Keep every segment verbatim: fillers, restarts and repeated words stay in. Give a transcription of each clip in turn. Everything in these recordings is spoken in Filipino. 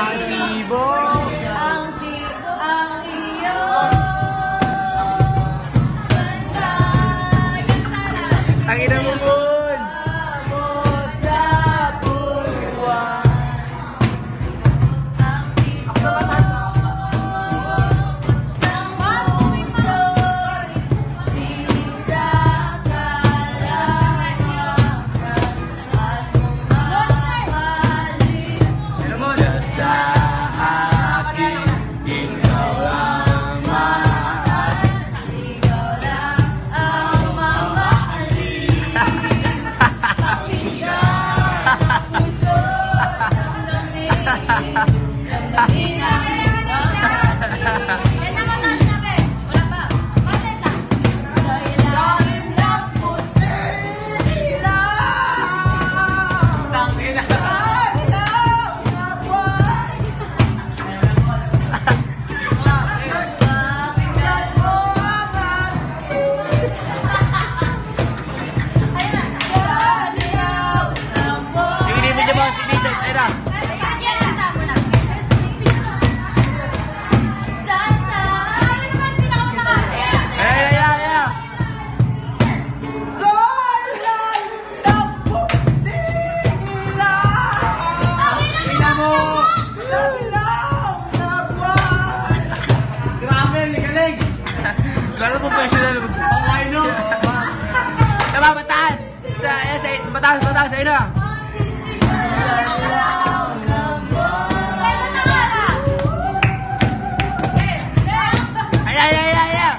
Ang tibok, ang tibok, ang iyo. Ganda, ganda na. ang ina mo Moon. Abot sa buwan. Ang tibok ng puso'y di sa kalawakan at mamahalin. Ano mo? Sa akin, ikaw ang mahal. Ikaw lang ang mamahalin. Pakinggan, puso, damdamin, damdamin ang pagmamahal. Yan na, mataas na, be. Wala pa. Bakit na? Sa ilalim ng puting ilaw. Tang ina. Tingin mo si Vincent, ayun na. Ay, ay, ay, ay. Tingnan mo. Grabe, galing. Lalo professional. Ang lino. Tama, mataas. Sa, sa, mataas, mataas, ayun na. Ay, ay, ay, ay, ay.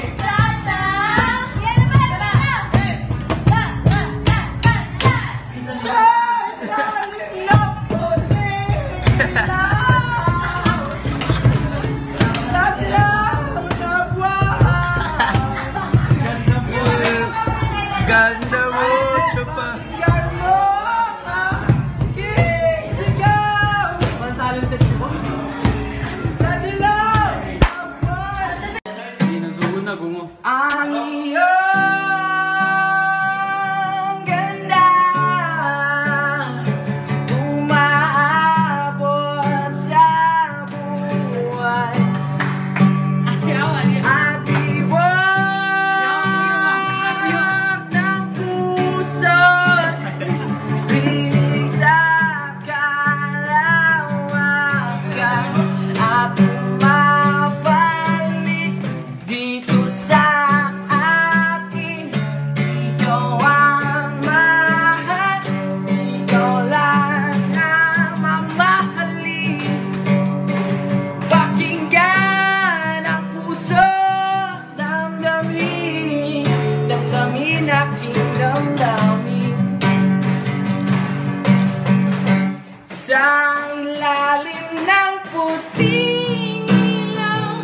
Ganda mo, Sapa. Ang iyong ganda umaabot sa buwan at iwag ng puso piling sa kalawakan at umabalik dito sa akin. Ikaw ang mahal, ikaw lang ang mamahalin. Pakinggan ang puso, damdamin, damdamin aking damdamin. Sa ilalim ng puting ilaw,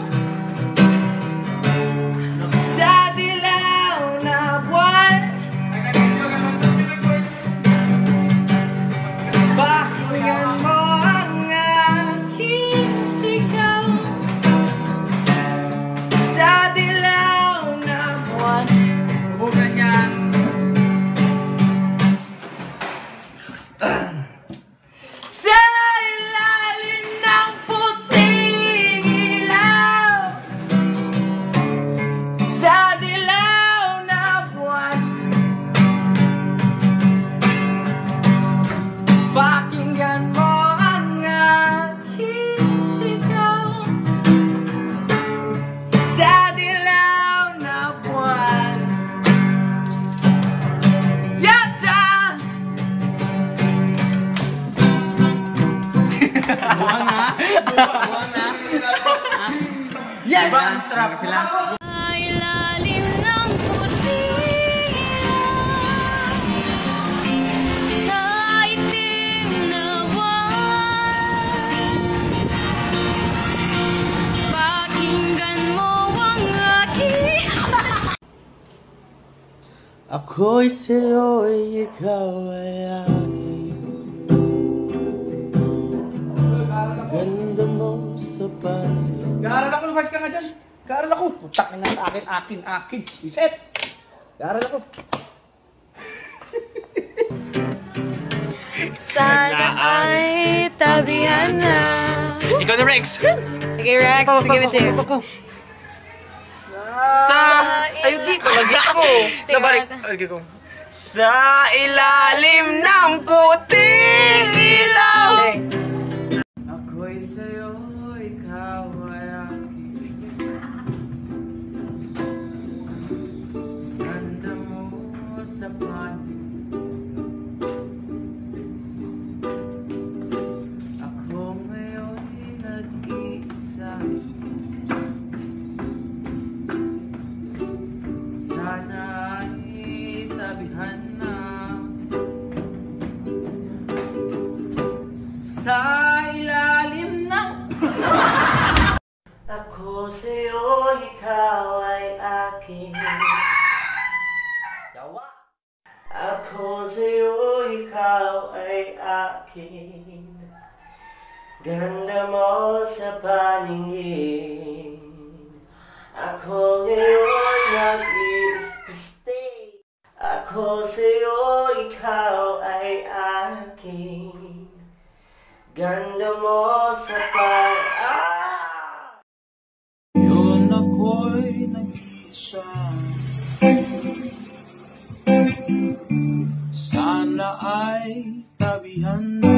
sa dilaw na buwan, pakinggan mo ang aking sigaw. Sa dilaw na buwan. Buka siya. Sa ilalim ng puting ilaw, sa dilaw na buwan, pakinggan mo ang aking sigaw. Sa dilaw na buwan, yata! Buwang na. Buwang na. Yes! Diba ang strap sila? Sa ilalim ng puting ilaw, sa itim na buwan, pakinggan mo ang aking Ako'y sa'yo'y ikaw ay akin. Ganda mo sa pansin. Gaaral ako, lumas ka nga dyan. Gaaral ako. Putak na nga akin, akin, akin. Iset. Gaaral ako. sana ay tabihan na. Go to Rex! Okay, Rex, give it to you. Sa... Ay, di ko. Lagi ko. Sa balik. Lagi ko. Sa ilalim ng puting ilaw. Okay. Ako'y sa'yo, ikaw ay akin. Ganda mo sa panig. Ako ngayon'y nag-iisa. Sana ay tabihan na sa ilalim ng Ako sa'yo, ikaw ay akin. Yawa! Ako sa'yo, ikaw ay akin. Ganda mo sa paningin. Ako ngayon nag-iispiste. Ako sa'yo, ikaw ay akin. Ganda mo sa pan... Ah! Yun ako'y nag-iisa. Sana ay tabihan na